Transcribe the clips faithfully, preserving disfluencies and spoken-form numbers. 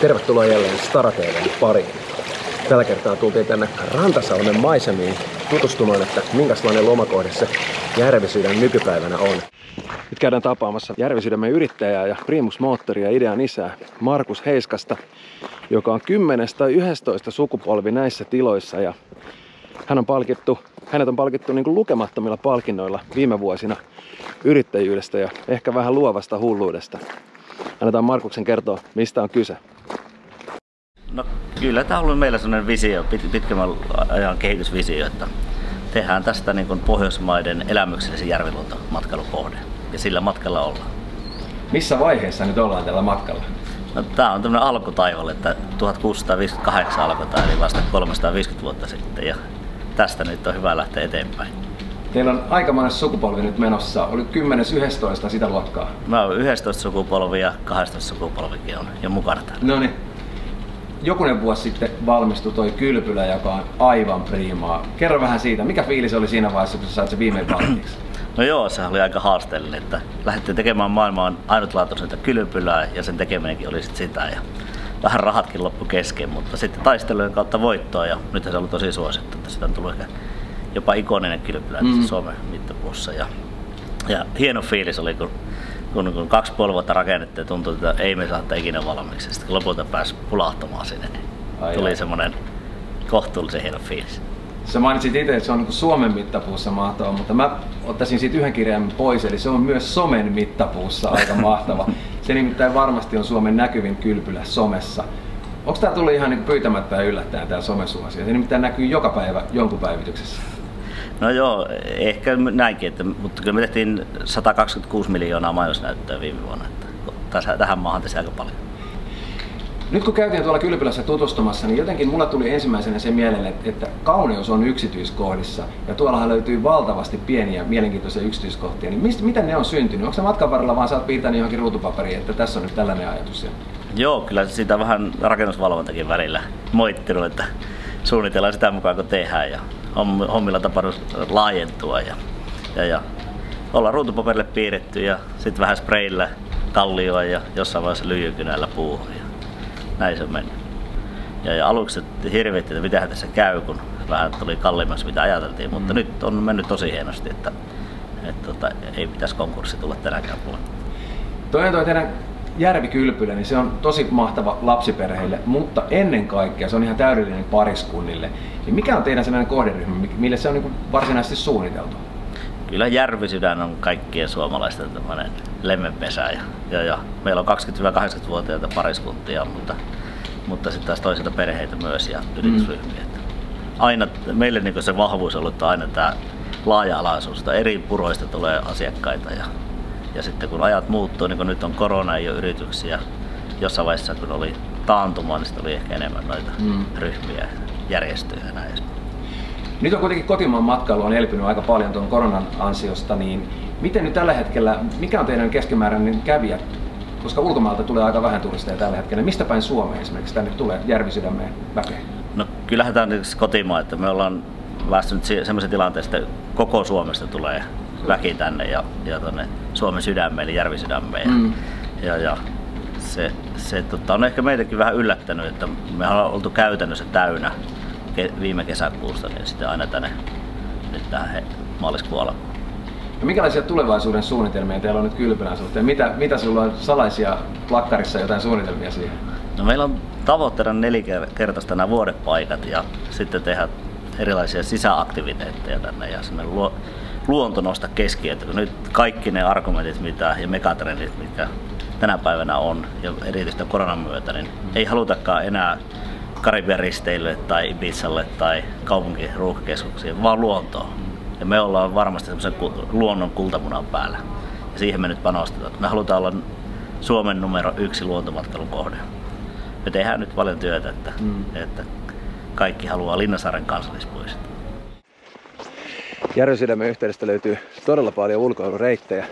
Tervetuloa jälleen Stara T V:n pariin. Tällä kertaa tultiin tänne Rantasalmen maisemiin tutustumaan, että minkälainen lomakohde se Järvisydän nykypäivänä on. Nyt käydään tapaamassa Järvisydämen yrittäjää ja Primus Motoria idean isää Markus Heiskasta, joka on kymmenes tai yhdestoista sukupolvi näissä tiloissa. Ja hän on palkittu, hänet on palkittu niin kuin lukemattomilla palkinnoilla viime vuosina yrittäjyydestä ja ehkä vähän luovasta hulluudesta. Annetaan Markuksen kertoa, mistä on kyse. No kyllä tämä on ollut meillä sellainen visio, pit, pitkän ajan kehitysvisio, että tehdään tästä niin kuin Pohjoismaiden elämyksellisen järviluontomatkailukohde ja sillä matkalla ollaan. Missä vaiheessa nyt ollaan tällä matkalla? No, tämä on tämmöinen alkutaival, että tuhatkuusisataaviisikymmentäkahdeksan alkoi tämä, eli vasta kolmesataaviisikymmentä vuotta sitten, ja tästä nyt on hyvä lähteä eteenpäin. Teillä on aikamoinen sukupolvi nyt menossa. Oli kymmenes yhdestoista sitä luokkaa. Mä oon yhdestoista sukupolvi ja kaksitoista sukupolvikin on jo mukana täällä. No niin. Jokunen vuosi sitten valmistui toi kylpylä, joka on aivan priimaa. Kerro vähän siitä, mikä fiilis oli siinä vaiheessa, kun sä sait se viimein valmiiksi? No joo, se oli aika haasteellinen, että lähdettiin tekemään maailmaan ainutlaatuisinta kylpylää ja sen tekeminenkin oli sit sitä. Ja vähän rahatkin loppu kesken, mutta sitten taistelujen kautta voittoa ja nyt se on ollut tosi suosittu, että sitä on tullut ehkä jopa ikoninen kylpylä mm. Suomen mittapuussa. Ja, ja hieno fiilis oli, kun, kun, kun kaksi puoli vuotta rakennettiin ja tuntui, että ei me saada ikinä valmiiksi. Sitten kun lopulta pääsi pulahtamaan sinne, niin ai tuli ai. semmoinen kohtuullisen hieno fiilis. Sä mainitsit itse, että se on niin kuin Suomen mittapuussa mahtava, mutta mä ottaisin siitä yhden kirjaimen pois, eli se on myös somen mittapuussa aika mahtava. Se nimittäin varmasti on Suomen näkyvin kylpylä somessa. Onko tää tullut ihan niin kuin pyytämättä ja yllättäen tää somesuosio? Se nimittäin näkyy joka päivä jonkun päivityksessä. No joo, ehkä näinkin, että, mutta kyllä me tehtiin sata kaksikymmentäkuusi miljoonaa mainosnäyttöä viime vuonna, että tähän maahan tehtiin aika paljon. Nyt kun käytiin tuolla kylpylässä tutustumassa, niin jotenkin mulla tuli ensimmäisenä se mieleen, että kauneus on yksityiskohdissa ja tuollahan löytyy valtavasti pieniä mielenkiintoisia yksityiskohtia. Niin mistä, miten ne on syntynyt? Onko se matkan varrella vaan sä oot piirtänyt johonkin ruutupaperiin, että tässä on nyt tällainen ajatus? Joo, kyllä siitä vähän rakennusvalvontakin välillä moittinut, että suunnitellaan sitä mukaan kun tehdään ja hommilla tapahtunut laajentua ja, ja, ja ollaan ruutupaperille piirretty ja sitten vähän sprayilla kallioa ja jossain vaiheessa lyijykynällä puuhun. Näin se on mennyt. Ja, ja aluksi hirvitti, että mitähän tässä käy, kun vähän tuli kalliimmaksi mitä ajateltiin, mutta mm. nyt on mennyt tosi hienosti, että, että, että ei pitäisi konkurssi tulla tänäkään vuonna. Toi on toi teidän järvikylpylä, niin se on tosi mahtava lapsiperheille, mutta ennen kaikkea se on ihan täydellinen pariskunnille. Niin mikä on teidän sellainen kohderyhmä, mille se on niin varsinaisesti suunniteltu? Kyllä Järvisydän on kaikkien suomalaisten tämmöinen lemmenpesä ja, ja, ja meillä on kaksikymmentä-kahdeksankymmentävuotiaita pariskuntia, mutta, mutta sitten taas toisilta perheitä myös ja yritysryhmiä. Mm. Aina, meille niin se vahvuus on ollut aina tämä laaja-alaisuus, että eri puroista tulee asiakkaita ja, ja sitten kun ajat muuttuu, niin kun nyt on korona, ei ole yrityksiä, jossain vaiheessa kun oli taantuma, niin sitten oli ehkä enemmän noita mm. ryhmiä, järjestöjä ja näin. Nyt on kuitenkin kotimaan matkailu on elpynyt aika paljon tuon koronan ansiosta, niin miten nyt tällä hetkellä, mikä on teidän keskimääräinen kävijä, koska ulkomaalta tulee aika vähän turisteja tällä hetkellä, mistä päin Suomeen esimerkiksi tänne tulee Järvisydämeen väkeä? No kyllähän tämä on kotimaa, että me ollaan päässyt semmoisen tilanteesta, että koko Suomesta tulee väki tänne ja, ja tuonne Suomen sydämeen eli Järvisydämeen. Mm. Ja, ja se, se tota, on ehkä meitäkin vähän yllättänyt, että me ollaan oltu käytännössä täynnä viime kesäkuusta, niin sitten aina tänne nyt tähän maaliskuun alkuun. No minkälaisia tulevaisuuden suunnitelmia teillä on nyt kylpylän suhteen? Mitä, mitä sulla on salaisia plakkarissa, jotain suunnitelmia siihen? No meillä on tavoitteena nelinkertaista nämä vuodepaikat ja sitten tehdä erilaisia sisäaktiviteetteja tänne ja sinne luo, luonto nostaa keskiötä. Nyt kaikki ne argumentit mitä, ja megatrendit, mitkä tänä päivänä on ja erityisesti koronan myötä, niin ei halutakaan enää Karibian risteille tai Ibizalle tai kaupunkin ruuhkakeskuksiin, vaan luontoon. Ja me ollaan varmasti semmoisen luonnon kultamunan päällä. Ja siihen me nyt panostetaan. Me halutaan olla Suomen numero yksi luontomatkailun kohde. Me tehdään nyt paljon työtä, että, mm. että kaikki haluaa Linnasaaren kansallispuisto. Järvisydämen yhteydestä löytyy todella paljon ulkoilureittejä.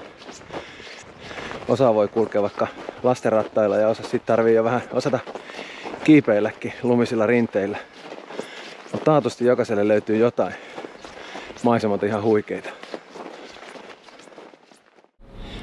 Osa voi kulkea vaikka lastenrattailla ja osa sitten tarvii jo vähän osata kiipeilläkin lumisilla rinteillä. Mutta taatusti jokaiselle löytyy jotain. Maisemat ihan huikeita.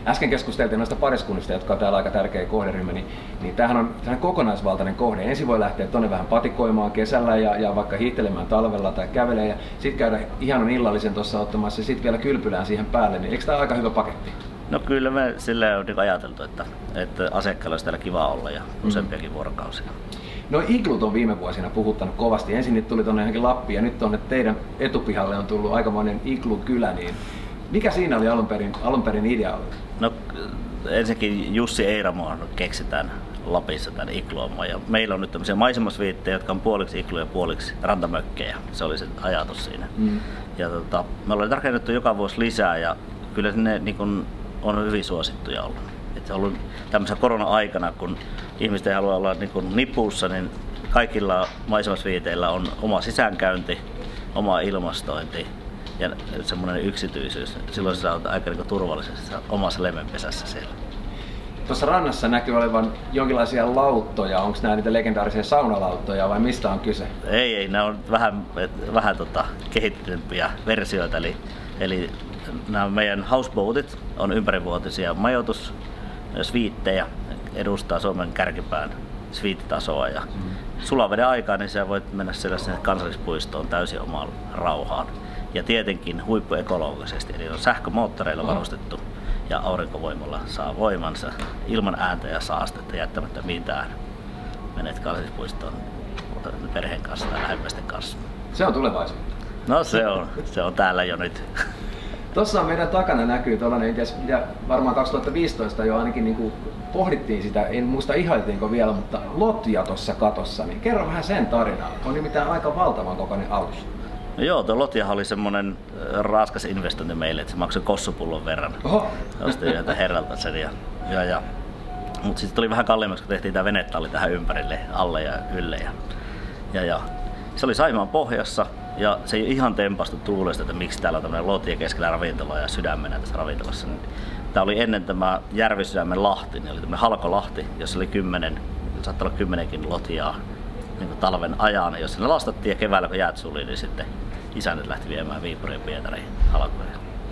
Äsken keskusteltiin noista pariskunnista, jotka on täällä aika tärkeä kohderyhmä, niin, niin tämähän on kokonaisvaltainen kohde. Ensin voi lähteä tuonne vähän patikoimaan kesällä ja, ja vaikka hiihtelemään talvella tai kävelee ja sitten käydä ihanan illallisen tuossa ottamassa ja sitten vielä kylpylään siihen päälle. Niin eikö tämä aika hyvä paketti? No kyllä me silleen on ajateltu, että, että asiakkailla olisi täällä kiva olla ja useampiakin mm. vuorokausia. No iglut on viime vuosina puhuttanut kovasti. Ensin niitä tuli tuonne johonkin Lappiin ja nyt tuonne teidän etupihalle on tullut aikamoinen iglukylä. Niin mikä siinä oli alun perin, alun perin idea ollut? No ensinnäkin Jussi Eiramo keksitään Lapissa tämän igluomaan ja meillä on nyt tämmöisiä maisemasviittejä, jotka on puoliksi igluja ja puoliksi rantamökkejä. Se oli se ajatus siinä. Mm. Ja tota, me ollaan rakennettu joka vuosi lisää ja kyllä ne niin kun, on hyvin suosittuja ollut. Et ollut tämmöisenä korona-aikana, kun ihmiset ei halua olla niin kun nipussa, niin kaikilla maisemasviiteillä on oma sisäänkäynti, oma ilmastointi ja semmoinen yksityisyys. Silloin sä olet aika niin turvallisesti omassa lemenpesässä siellä. Tuossa rannassa näkyy olevan jonkinlaisia lauttoja. Onko nämä niitä legendaarisia saunalauttoja vai mistä on kyse? Ei, ei. Nämä on vähän, vähän tota, kehittyneempiä versioita. Eli, eli nämä meidän houseboatit on ympärivuotisia majoitusviittejä, edustaa Suomen kärkipään sviittitasoa. Ja mm. sulaveden aikaa niin sä voit mennä sinne kansallispuistoon täysin omaan rauhaan. Ja tietenkin huippuekologisesti, eli on sähkömoottoreilla varustettu ja aurinkovoimalla saa voimansa ilman ääntä ja saastetta jättämättä mitään. Menet kansallispuistoon perheen kanssa tai lähimmäisten kanssa. Se on tulevaisuutta. No se on, se on täällä jo nyt. Tuossa meidän takana näkyy tuollainen, mitä varmaan kaksituhattaviisitoista jo ainakin niin kuin pohdittiin sitä, en muista ihailtiinko vielä, mutta lotja tuossa katossa, niin kerro vähän sen tarinaa. On nimittäin aika valtavan kokoinen alus. No joo, tuo lotjahan oli semmoinen raskas investointi meille, että se maksoi kossupullon verran. Oho! Ostin yhdeltä herralta sen. Ja, ja, ja. Mutta sitten tuli vähän kalliimmaksi, kun tehtiin tämä venetalli tähän ympärille, alle ja ylle. Ja, ja, ja. Se oli Saimaan pohjassa ja se ei ihan tempastu tuulesta, että miksi täällä on tämmöinen lotja keskellä ravintolaa ja sydämenä tässä ravintolassa. Tämä oli ennen tämä Järvisydämen Lahti, niin oli tämmöinen Halkolahti, jossa oli kymmenen, saattoi olla kymmenenkin lotjaa niin talven ajan, jossa ne lastattiin ja keväällä kun jäät suli, niin sitten isännät lähti viemään Viipuriin ja Pietariin halkoja.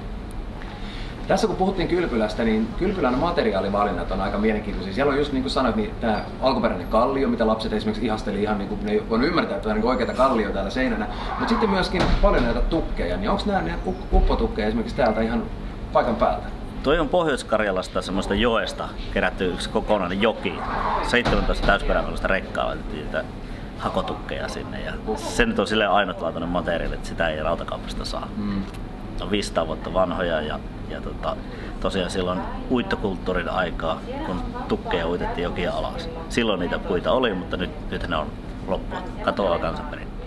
Tässä kun puhuttiin kylpylästä, niin kylpylän materiaalivalinnat on aika mielenkiintoisia. Siellä on just niin kuin sanoit, niin tämä alkuperäinen kallio, mitä lapset esimerkiksi ihasteli ihan niin kuin, ne ei voinut ymmärtää, että on niin oikeita kallio täällä seinänä. Mutta sitten myöskin paljon näitä tukkeja, niin onko nämä uppotukkeja esimerkiksi täältä ihan paikan päältä? Toi on Pohjois-Karjalasta semmoista joesta kerätty yksi kokonainen joki. seitsemäntoista täysperämelusta rekkaa laitettiin niitä hakotukkeja sinne ja se nyt on silleen ainutlaatuinen materiaali, että sitä ei rautakaupasta saa. Mm. On viisisataa vuotta vanhoja ja, ja tota, tosiaan silloin uittokulttuurin aikaa, kun tukkeja uitettiin jokia alas. Silloin niitä puita oli, mutta nyt, nyt ne on loppu. Katoaa kansanperin.